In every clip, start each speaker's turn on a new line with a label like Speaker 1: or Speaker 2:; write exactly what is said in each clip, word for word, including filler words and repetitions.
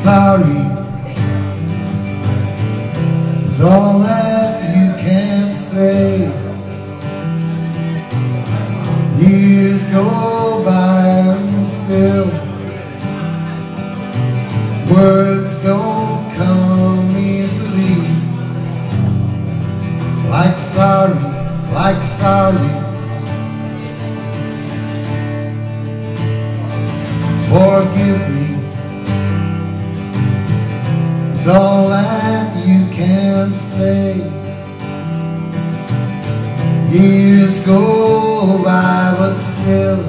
Speaker 1: sorry is all that you can say. Years go by and still words don't come easily. Like sorry, like sorry. Forgive me is all that you can say. Years go by but still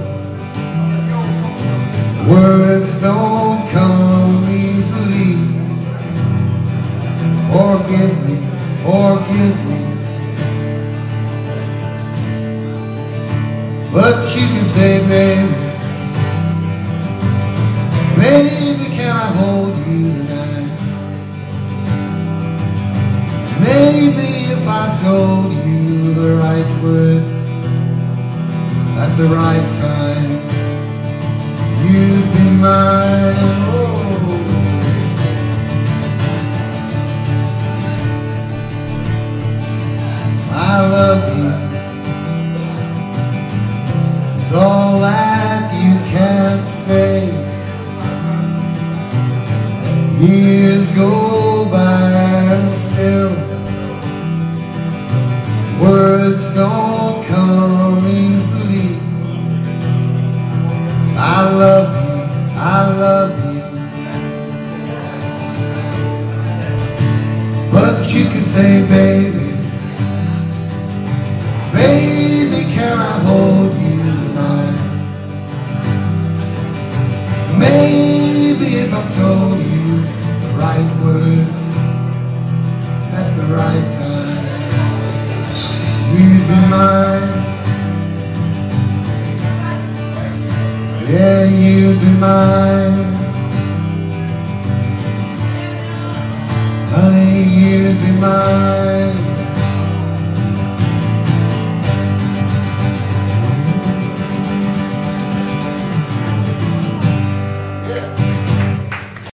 Speaker 1: words don't come easily. Forgive me, forgive me. But you can say, baby, baby, can I hold you tonight? Maybe if I told you the right words at the right time, you'd be mine. Oh. I love you. It's all that you can say. Years go by and still words don't come easily. I love you, I love you. But you can say, baby, baby, can I hold you tonight? Maybe if I told you the right words at the right time, you'd be mine. Yeah, you'd be mine. Honey, you'd be mine.